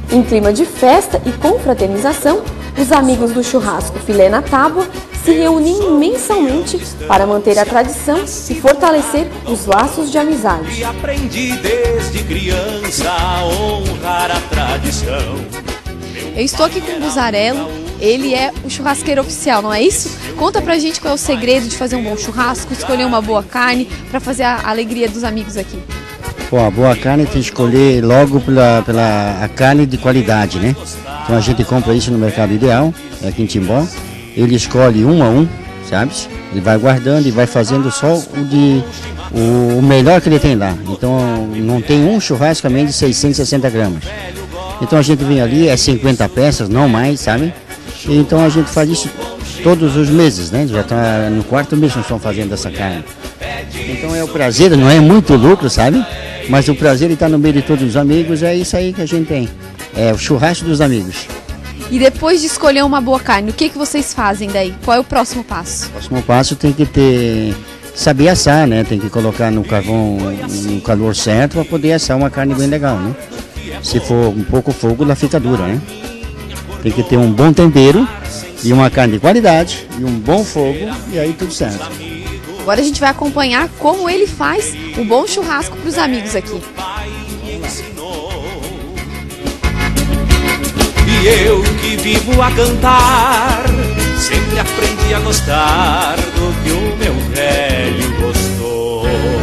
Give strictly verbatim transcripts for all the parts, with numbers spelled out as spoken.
Em clima de festa e confraternização, os amigos do churrasco Filé na Tábua se reúnem mensalmente para manter a tradição e fortalecer os laços de amizade. E aprendi desde criança a honrar a tradição. Eu estou aqui com o Buzarello, ele é o churrasqueiro oficial, não é isso? Conta pra gente qual é o segredo de fazer um bom churrasco, escolher uma boa carne para fazer a alegria dos amigos aqui. Bom, a boa carne tem que escolher logo pela, pela a carne de qualidade, né? Então a gente compra isso no Mercado Ideal, aqui em Timbó. Ele escolhe um a um, sabe? Ele vai guardando e vai fazendo só o, de, o, o melhor que ele tem lá. Então não tem um churrasco a menos de seiscentos e sessenta gramas. Então a gente vem ali, é cinquenta peças, não mais, sabe? E então a gente faz isso todos os meses, né? Já está no quarto mês que nós estamos fazendo essa carne. Então é o prazer, não é muito lucro, sabe? Mas o prazer de estar no meio de todos os amigos, é isso aí que a gente tem. É o churrasco dos amigos. E depois de escolher uma boa carne, o que, que vocês fazem daí? Qual é o próximo passo? O próximo passo tem que ter, saber assar, né? Tem que colocar no carvão, no calor certo para poder assar uma carne bem legal, né? Se for um pouco fogo, ela fica dura, né? Tem que ter um bom tempero e uma carne de qualidade e um bom fogo e aí tudo certo. Agora a gente vai acompanhar como ele faz um bom churrasco para os amigos aqui. E eu que vivo a cantar, sempre aprendi a gostar do que o meu velho gostou.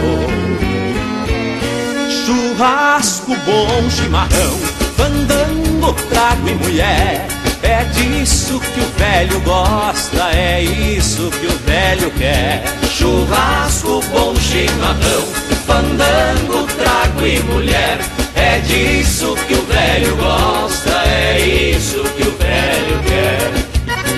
Churrasco, bom chimarrão, fandango, trago e mulher. É disso que o velho gosta, é isso que o velho quer. Churrasco, bom chimarrão, fandango, trago e mulher. É disso que o velho gosta, é isso que o velho quer.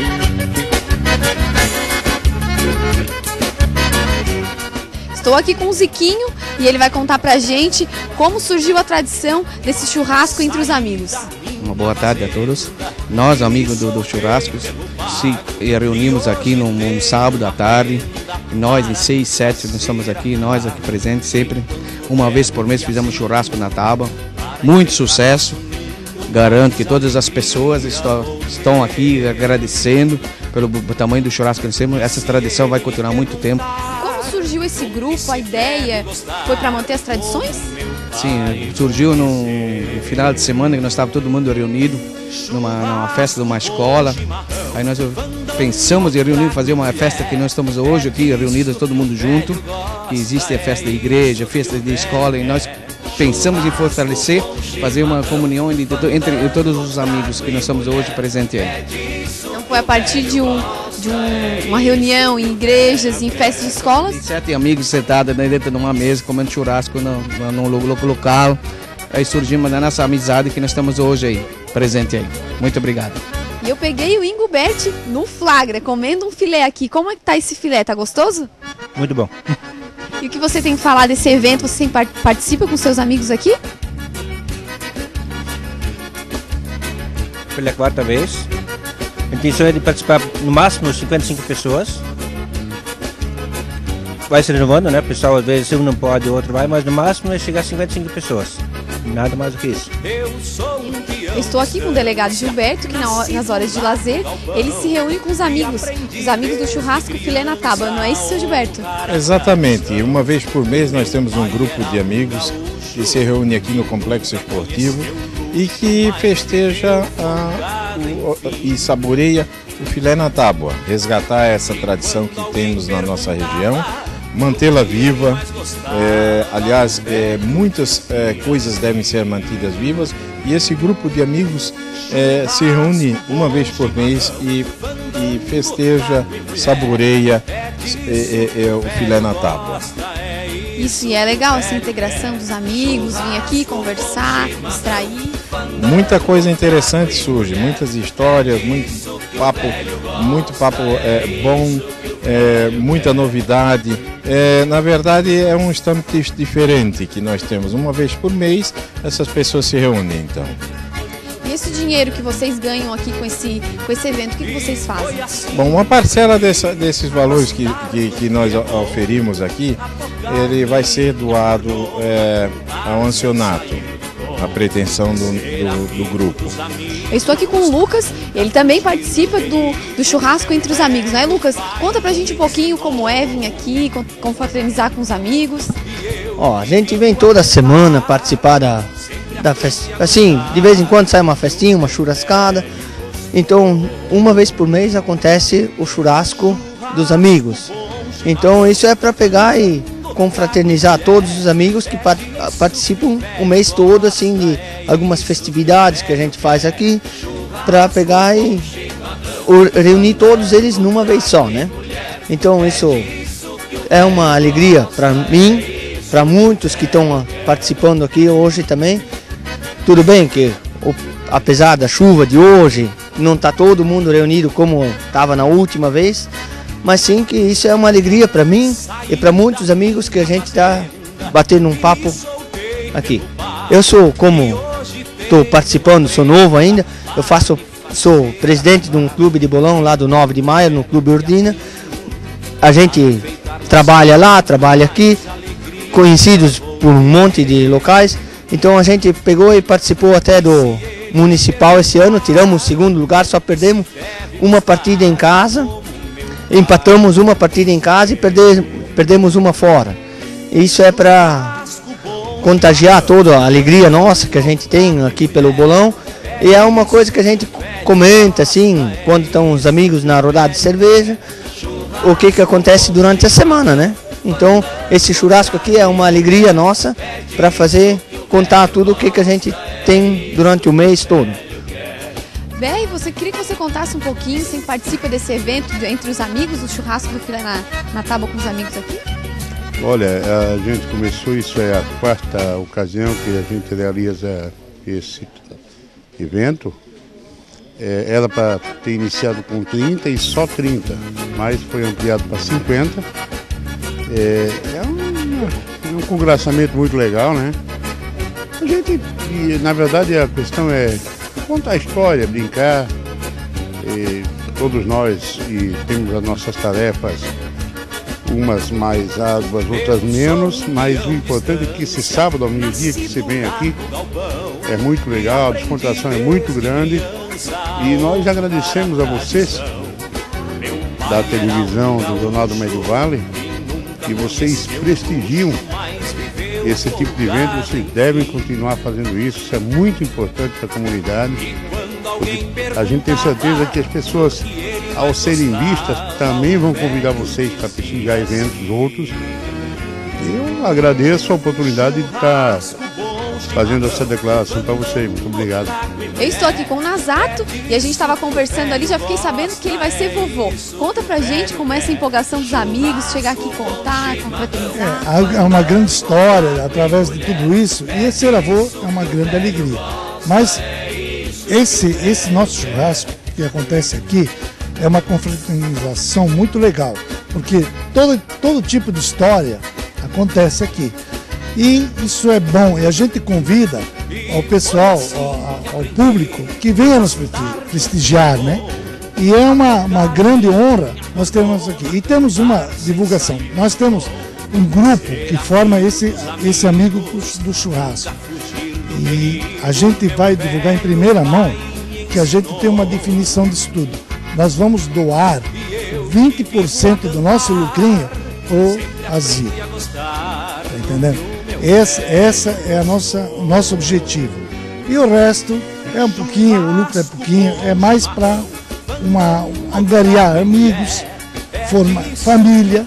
Estou aqui com o Ziquinho e ele vai contar pra gente como surgiu a tradição desse churrasco entre os amigos. Uma boa tarde a todos. Nós, amigos do, do churrasco, se reunimos aqui num, num sábado à tarde. Nós, em seis, sete, nós estamos aqui, nós aqui presentes sempre. Uma vez por mês fizemos churrasco na tábua. Muito sucesso. Garanto que todas as pessoas estão, estão aqui agradecendo pelo tamanho do churrasco que nós temos. Essa tradição vai continuar muito tempo. Como surgiu esse grupo? A ideia foi para manter as tradições? Sim, surgiu no final de semana que nós estávamos todo mundo reunido numa, numa festa de uma escola. Aí nós pensamos em reunir, fazer uma festa que nós estamos hoje aqui reunidos todo mundo junto. Que existe a festa da igreja, a festa de escola e nós pensamos em fortalecer, fazer uma comunhão entre, entre todos os amigos que nós estamos hoje presentes aí. Então foi a partir de, um, de um, uma reunião em igrejas, em festas de escolas? Sete amigos sentados dentro de uma mesa, comendo churrasco no, no, no local. Aí surgiu uma da nossa amizade que nós estamos hoje aí, presente aí. Muito obrigado. E eu peguei o Ingoberti no flagra, comendo um filé aqui. Como é que tá esse filé? Tá gostoso? Muito bom. E o que você tem que falar desse evento? Você participa com seus amigos aqui? Pela quarta vez. A intenção é de participar no máximo cinquenta e cinco pessoas. Vai se renovando, né? O pessoal às vezes um não pode, o outro vai, mas no máximo é chegar a cinquenta e cinco pessoas. Nada mais do que isso. Eu estou aqui com o delegado Gilberto, que nas horas de lazer, ele se reúne com os amigos, os amigos do churrasco Filé na Tábua, não é isso, seu Gilberto? Exatamente. Uma vez por mês nós temos um grupo de amigos que se reúne aqui no Complexo Esportivo e que festeja a, o, e saboreia o Filé na Tábua. Resgatar essa tradição que temos na nossa região, mantê-la viva. É, aliás, é, muitas é, coisas devem ser mantidas vivas e esse grupo de amigos é, se reúne uma vez por mês e, e festeja, saboreia é, é, é, o Filé na Tábua. Isso, e é legal essa integração dos amigos, vir aqui conversar, distrair. Muita coisa interessante surge, muitas histórias, muito papo, muito papo é, bom, é, muita novidade. É, na verdade é um estampiche diferente que nós temos. Uma vez por mês essas pessoas se reúnem então. E esse dinheiro que vocês ganham aqui com esse, com esse evento, o que, que vocês fazem? Bom, uma parcela dessa, desses valores que, que, que nós oferimos aqui, ele vai ser doado é, ao ancianato. a pretensão do, do, do grupo. Eu estou aqui com o Lucas, ele também participa do, do churrasco entre os amigos, né, Lucas? Conta pra gente um pouquinho como é vir aqui, confraternizar com os amigos. Ó, a gente vem toda semana participar da, da festa, assim, de vez em quando sai uma festinha, uma churrascada. Então, uma vez por mês acontece o churrasco dos amigos. Então, isso é para pegar e confraternizar todos os amigos que participam o mês todo, assim, de algumas festividades que a gente faz aqui, para pegar e reunir todos eles numa vez só, né? Então, isso é uma alegria para mim, para muitos que estão participando aqui hoje também. Tudo bem que, apesar da chuva de hoje, não está todo mundo reunido como estava na última vez, mas sim que isso é uma alegria para mim e para muitos amigos que a gente está batendo um papo aqui. Eu sou, como estou participando, sou novo ainda, eu faço, sou presidente de um clube de bolão lá do nove de maio, no Clube Urdina. A gente trabalha lá, trabalha aqui, conhecidos por um monte de locais, então a gente pegou e participou até do municipal esse ano, tiramos o segundo lugar, só perdemos uma partida em casa, empatamos uma partida em casa e perde, perdemos uma fora. Isso é para contagiar toda a alegria nossa que a gente tem aqui pelo bolão, e é uma coisa que a gente comenta assim, quando estão os amigos na rodada de cerveja, o que que acontece durante a semana, né? Então, esse churrasco aqui é uma alegria nossa para fazer, contar tudo o que que a gente tem durante o mês todo. Bé, você queria que você contasse um pouquinho, você participa desse evento entre os amigos, do churrasco do Filé na, na tábua com os amigos aqui? Olha, a gente começou, isso é a quarta ocasião que a gente realiza esse evento. É, era para ter iniciado com trinta e só trinta, mas foi ampliado para cinquenta. É, é, um, é um congressamento muito legal, né? A gente, e, na verdade, a questão é contar a história, brincar. E todos nós e temos as nossas tarefas, umas mais árduas, outras menos, mas o importante é que esse sábado ao meio-dia que você vem aqui é muito legal, a descontração é muito grande. E nós agradecemos a vocês da televisão do Jornal do Médio Vale, que vocês prestigiam esse tipo de evento. Vocês devem continuar fazendo isso, isso é muito importante para a comunidade, porque a gente tem certeza que as pessoas, ao serem vistas, também vão convidar vocês para prestigiar eventos outros. Eu agradeço a oportunidade de estar fazendo essa declaração para vocês. Muito obrigado. Eu estou aqui com o Nazato e a gente estava conversando ali, já fiquei sabendo que ele vai ser vovô. Conta pra gente como é essa empolgação dos amigos, chegar aqui contar, confraternizar. É, é uma grande história através de tudo isso, e ser avô é uma grande alegria. Mas esse, esse nosso churrasco que acontece aqui é uma confraternização muito legal, porque todo, todo tipo de história acontece aqui. E isso é bom, e a gente convida ao pessoal, ao, ao público, que venha nos prestigiar, né? E é uma, uma grande honra nós termos aqui. E temos uma divulgação, nós temos um grupo que forma esse, esse amigo do churrasco. E a gente vai divulgar em primeira mão que a gente tem uma definição disso tudo. Nós vamos doar vinte por cento do nosso lucrinho para o asilo. Tá entendendo? Esse, essa é a nossa, o nosso objetivo. E o resto é um pouquinho, o lucro é pouquinho, é mais para uma angariar amigos, formar família.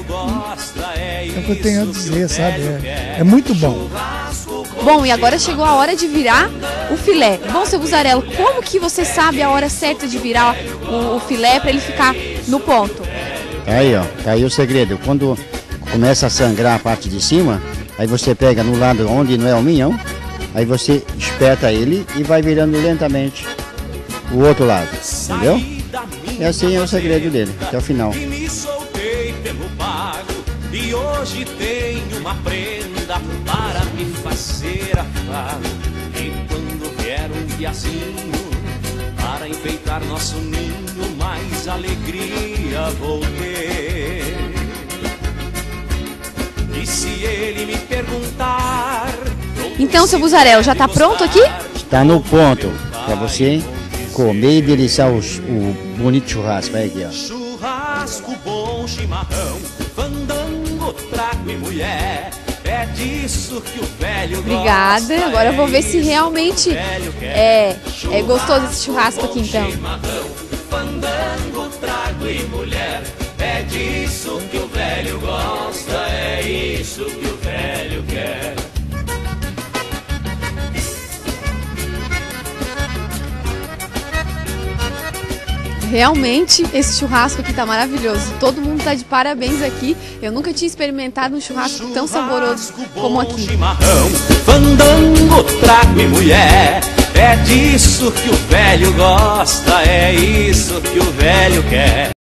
É o que eu tenho a dizer, sabe? É, é muito bom. Bom, e agora chegou a hora de virar o filé. Bom, seu Buzarello, como que você sabe a hora certa de virar o, o filé para ele ficar no ponto? Tá aí, ó. Tá aí o segredo. Quando começa a sangrar a parte de cima, aí você pega no lado onde não é o minhão, aí você espeta ele e vai virando lentamente o outro lado, entendeu? E assim é o segredo dele, até o final. E hoje tenho uma prenda para me fazer afago. E quando vier um diazinho para enfeitar nosso ninho, mais alegria vou ter. E se ele me perguntar Então, seu Buzarello, já está pronto aqui? Está no ponto para você comer e deliciar o, o bonito churrasco. Vai aqui, ó. Churrasco bom, chimarrão, fandango, trago e mulher. É disso que o velho Obrigada. gosta. Agora eu vou ver se realmente é, é gostoso esse churrasco aqui, então. Fandango, trago e mulher. É disso que o velho gosta. É isso que o velho quer. Realmente, esse churrasco aqui tá maravilhoso. Todo mundo tá de parabéns aqui. Eu nunca tinha experimentado um churrasco tão saboroso como aqui. Chimarrão, fandango, trago e mulher. É disso que o velho gosta, é isso que o velho quer.